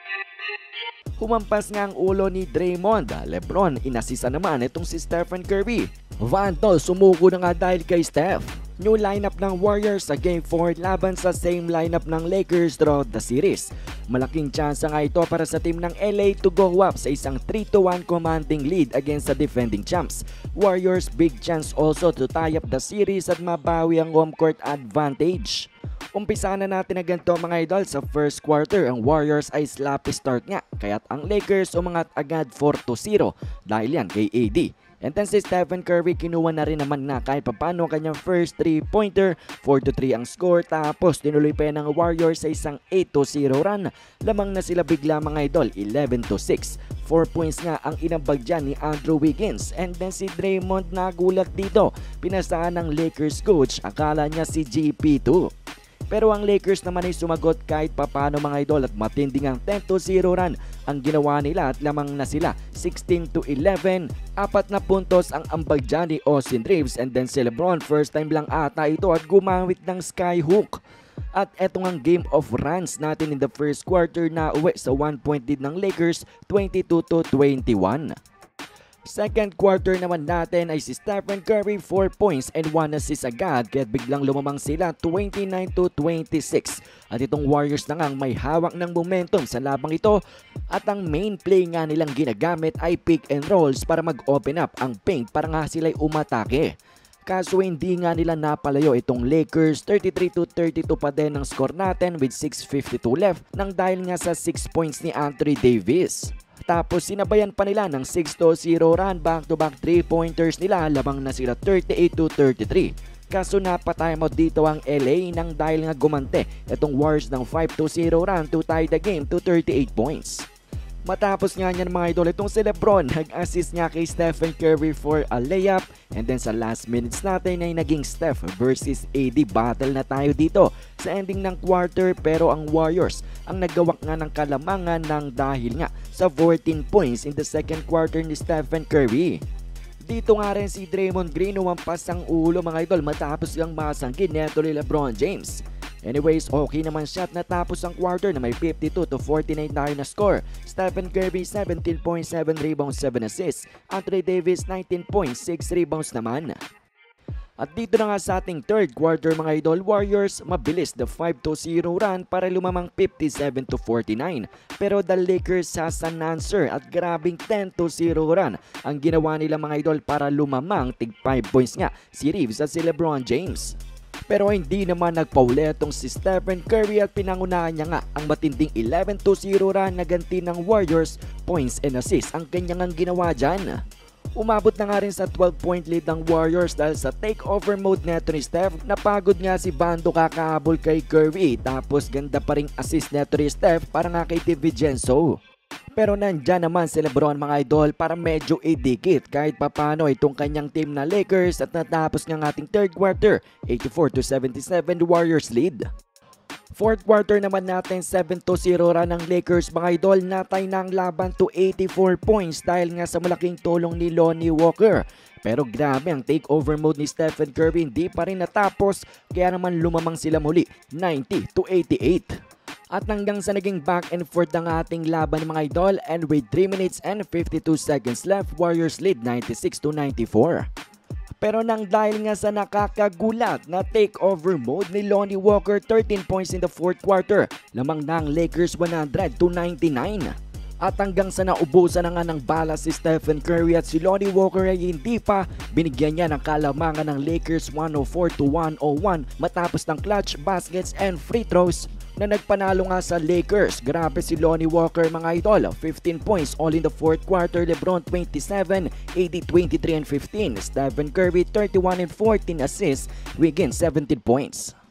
Humampas nga ang ulo ni Draymond. LeBron, inasisa naman itong si Stephen Curry. Vantol, sumuko na nga dahil kay Steph. New lineup ng Warriors sa Game 4 laban sa same lineup ng Lakers throughout the series. Malaking tsansa nga ito para sa team ng LA to go up sa isang 3-1 commanding lead against the defending champs. Warriors big chance also to tie up the series at mabawi ang home court advantage. Umpisa na natin na ganito mga idol. Sa first quarter, ang Warriors ay sloppy start nga, kaya't ang Lakers umangat agad 4-0 dahil yan kay AD. And then si Stephen Curry kinuha na rin naman na kahit papano kanyang first 3-pointer, 4-3 ang score, tapos tinuloy pa ng Warriors sa isang 8-0 run. Lamang na sila bigla mga idol, 11-6. 4 points nga ang inambag dyan ni Andrew Wiggins. And then si Draymond nagulat dito, pinasaan ng Lakers coach, akala niya si GP2. Pero ang Lakers naman ay sumagot kahit papano mga idol at matinding ang 10-0 run ang ginawa nila at lamang na sila 16-11. 4 na puntos ang ambag dyan ni Austin Reeves, and then si LeBron first time lang ata ito at gumamit ng skyhook. At eto ang game of runs natin in the first quarter na uwi sa 1-point lead ng Lakers, 22-21. Second quarter naman natin ay si Stephen Curry 4 points and 1 assist agad, kaya't biglang lumamang sila 29-26. At itong Warriors na ngang may hawak ng momentum sa labang ito at ang main play nga nilang ginagamit ay pick and rolls para mag-open up ang paint para nga sila'y umatake. Kaso hindi nga nila napalayo itong Lakers, 33-32 pa din ang score natin with 6:52 left nang dahil nga sa 6 points ni Anthony Davis. Tapos sinabayan pa nila ng 6-0 run, back-to-back 3-pointers nila, lamang na sila 38-33. Kaso napatimeout dito ang LA nang dahil nga gumante itong Warriors ng 5-0 run to tie the game to 38 points. Matapos nga niyan mga idol, itong si LeBron nag-assist nga kay Stephen Curry for a layup, and then sa last minutes natin ay naging Steph versus AD battle na tayo dito sa ending ng quarter, pero ang Warriors ang naggawak nga ng kalamangan ng dahil nga sa 14 points in the second quarter ni Stephen Curry. Dito nga rin si Draymond Green umampas ang ulo mga idol matapos lang masangkin neto ni LeBron James. Anyways, okay naman siya at natapos ang quarter na may 52-49 na score. Stephen Curry 17.7 rebounds, 7 assists. Anthony Davis 19.6 rebounds naman. At dito na nga sa ating third quarter mga idol, Warriors mabilis the 5-0 run para lumamang 57-49. Pero the Lakers has an answer at grabing 10-0 run ang ginawa nila mga idol para lumamang tig 5 points nga si Reeves at si LeBron James. Pero hindi naman nagpauli itong si Stephen Curry at pinangunahan niya nga ang matinding 11-0 run na ganti ng Warriors, points and assists ang kanyang ginawa dyan. Umabot na nga rin sa 12-point lead ng Warriors dahil sa takeover mode neto ni Steph. Napagod nga si Bando kakahabol kay Curry, tapos ganda pa ring assist neto ni Steph para nga kay DiVincenzo. Pero nandyan naman si LeBron mga idol para medyo idikit kahit papano itong kanyang team na Lakers at natapos ng ating third quarter 84-77 Warriors lead. Fourth quarter naman natin 7-0 run ng Lakers mga idol, natay na ang laban to 84 points dahil nga sa malaking tulong ni Lonnie Walker. Pero grabe ang takeover mode ni Stephen Curry, hindi pa rin natapos kaya naman lumamang sila muli 90-88. At hanggang sa naging back and forth ang ating laban mga idol, and with 3 minutes and 52 seconds left, Warriors lead 96-94. Pero nang dahil nga sa nakakagulat na takeover mode ni Lonnie Walker, 13 points in the fourth quarter, lamang na ang Lakers 100-99. At hanggang sa naubusan na nga ng bala si Stephen Curry at si Lonnie Walker ay hindi pa binigyan niya ng kalamangan ng Lakers 104-101 matapos ng clutch baskets and free throws na nagpanalo nga sa Lakers. Grabe si Lonnie Walker mga idol, 15 points all in the fourth quarter, LeBron 27, AD 23 and 15, Stephen Curry 31 and 14 assists, Wiggins 17 points.